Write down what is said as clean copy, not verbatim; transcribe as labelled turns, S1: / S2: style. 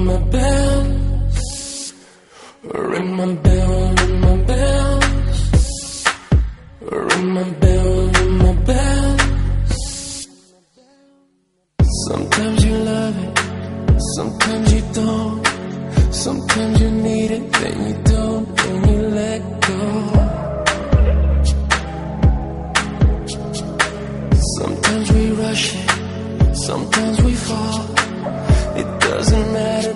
S1: my bell, ring my bell, ring my bell, ring my bell, ring my bell. Sometimes you love it, sometimes you don't. Sometimes you need it, then you don't, then you let go. Sometimes we rush it, sometimes we fall. It doesn't matter